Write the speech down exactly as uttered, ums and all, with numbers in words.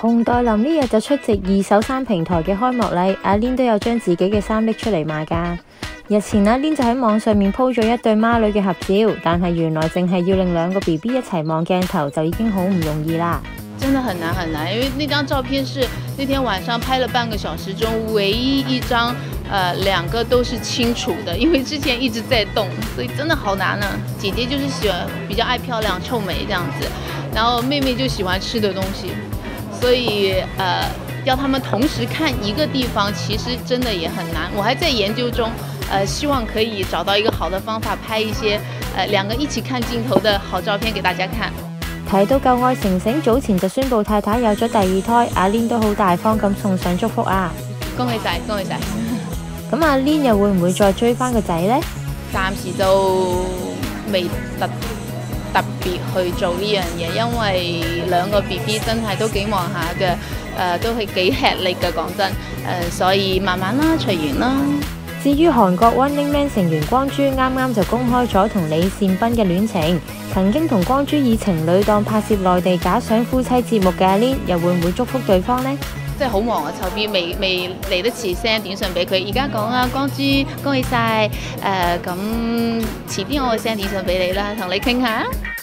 熊黛林呢日就出席二手衫平台嘅開幕禮，阿 Lin 都有將自己嘅衫拎出嚟賣㗎。日前阿 Lin 就喺網上面 po 咗一對孖女嘅合照，但係原來淨係要令兩個 B B 一齊望鏡頭就已經好唔容易啦。 真的很難很難，因為那張照片是那天晚上拍了半個小時中唯一一張，呃，兩個都是清楚的，因為之前一直在動，所以真的好難啊。姐姐就是喜歡比較愛漂亮、臭美這樣子，然後妹妹就喜歡吃的東西，所以呃，要他們同時看一個地方，其實真的也很難。我還在研究中，呃，希望可以找到一個好的方法，拍一些呃兩個一起看鏡頭的好照片給大家看。 提到舊愛成成早前就宣布太太有咗第二胎，阿 Lin 都好大方咁送上祝福啊！ 恭喜晒，恭喜晒！ 咁阿 Lin 又會唔會再追翻個仔呢？ 暫時就未特特別去做呢樣嘢，因為兩個 B B 真係都幾忙下嘅，誒、呃、都係幾吃力嘅，講真，誒、呃、所以慢慢啦，隨緣啦。 至於韓國 Running Man 成員光洙啱啱就公開咗同李善斌嘅戀情，曾經同光洙以情侶檔拍攝內地假想夫妻節目嘅阿 Lin 又會唔會祝福對方呢？ 真係好忙啊，臭 B 未未嚟得切 send 短信俾佢，而家講啊，光洙恭喜晒，誒咁遲啲我會 send 短信俾你啦，同你傾下。